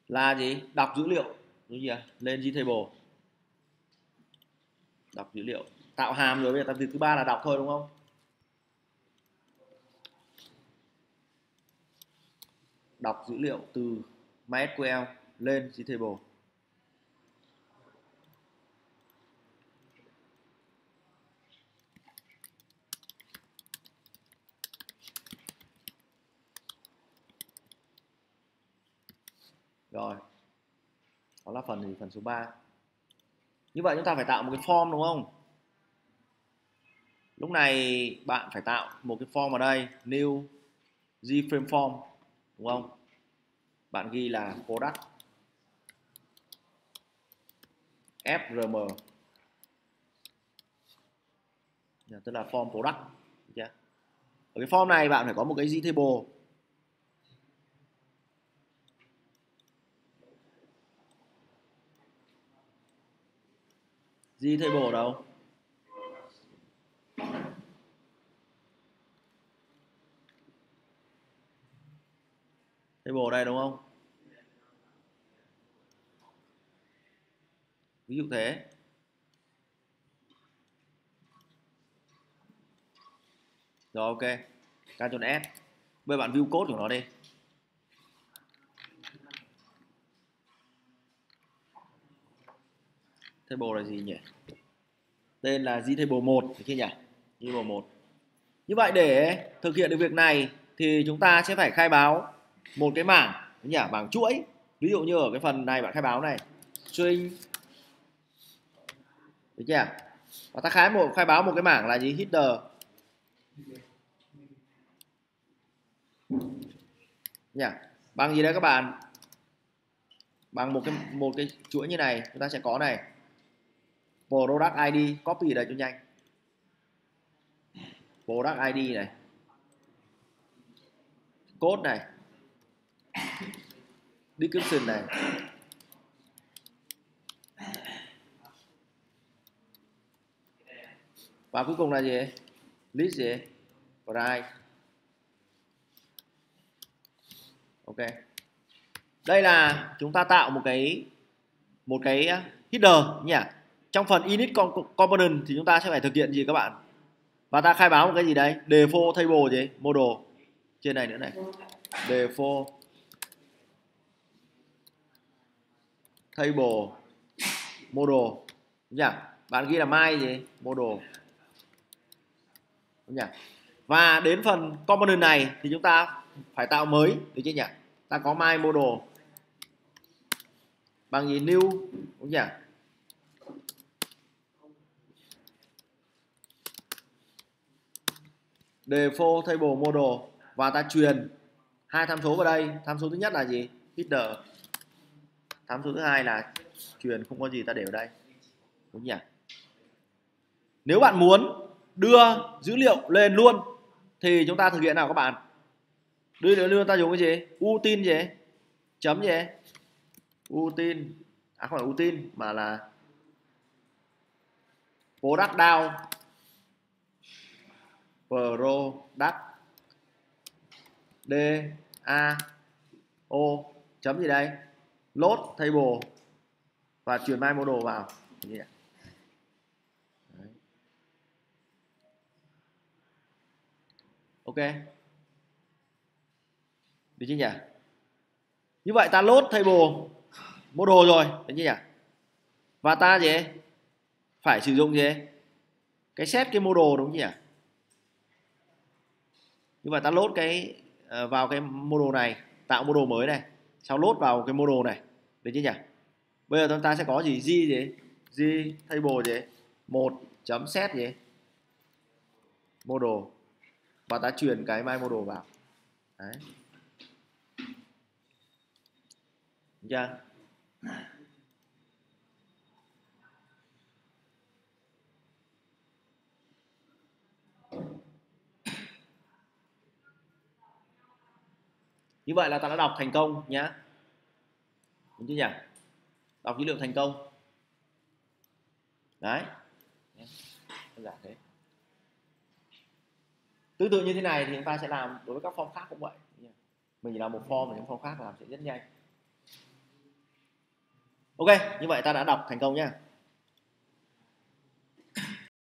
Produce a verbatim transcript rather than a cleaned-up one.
là gì? Đọc dữ liệu đúng gì à? Lên gtable đọc dữ liệu, tạo hàm rồi, bây giờ việc thứ ba là đọc thôi đúng không? Đọc dữ liệu từ MySQL lên gtable. Rồi, đó là phần gì? Phần số ba. Như vậy chúng ta phải tạo một cái form đúng không? Lúc này bạn phải tạo một cái form ở đây, new gframe form đúng không? Bạn ghi là product frm, tức là form product. Ở cái form này bạn phải có một cái gtable. Gtable ở đâu? Table đây đúng không? Ví dụ thế. Rồi ok. Ctrl S. Bây giờ bạn view code của nó đi. Table là gì nhỉ? Tên là gtable một, được chưa nhỉ? Gtable một. Như vậy để thực hiện được việc này thì chúng ta sẽ phải khai báo một cái mảng, nhỉ? Bảng chuỗi. Ví dụ như ở cái phần này bạn khai báo này, string, được chưa? Và ta khai một khai báo một cái mảng là gì? Header. Nhỉ? Bằng gì đấy các bạn? Bằng một cái một cái chuỗi như này chúng ta sẽ có này. Product i đê, copy đây cho nhanh. Product i đê này. Code này. Description này. Và cuối cùng là gì? List gì? Price. Ok. Đây là chúng ta tạo một cái một cái header nhỉ. Trong phần init component thì chúng ta sẽ phải thực hiện gì các bạn? Và ta khai báo một cái gì đấy? Default table gì? Model. Trên này nữa này. Default table model. Đúng nhỉ? Bạn ghi là my gì? Model. Đúng nhỉ? Và đến phần component này thì chúng ta phải tạo mới, được chưa nhỉ? Ta có my model bằng gì? New, đúng nhỉ? Default table model và ta truyền hai tham số vào đây. Tham số thứ nhất là gì? Header. Tham số thứ hai là truyền không có gì ta để ở đây, đúng nhỉ? Nếu bạn muốn đưa dữ liệu lên luôn thì chúng ta thực hiện nào các bạn? Đưa dữ liệu ta dùng cái gì? Utin gì? Chấm gì? Utin. À không phải utin mà là product down product d a o chấm gì đây? Load table và truyền my model vào. Đấy. Ok. Được chưa nhỉ? Như vậy ta load table model rồi, được chưa nhỉ? Và ta gì? Phải sử dụng gì? Cái set cái model, đúng không nhỉ? Như vậy ta load cái uh, vào cái model này, tạo model mới này, sau load vào cái model này, được chưa nhỉ? Bây giờ chúng ta sẽ có gì? G gì? G table gì? một chấm set gì? Model. Và ta truyền cái my model vào. Đấy. Được chưa? Như vậy là ta đã đọc thành công nhá. Đúng chưa nhỉ? Đọc dữ liệu thành công. Đấy. Đơn giản thế. Tương tự như thế này thì chúng ta sẽ làm đối với các form khác cũng vậy. Mình chỉ làm một form và những form khác làm sẽ rất nhanh. Ok, như vậy ta đã đọc thành công nhá.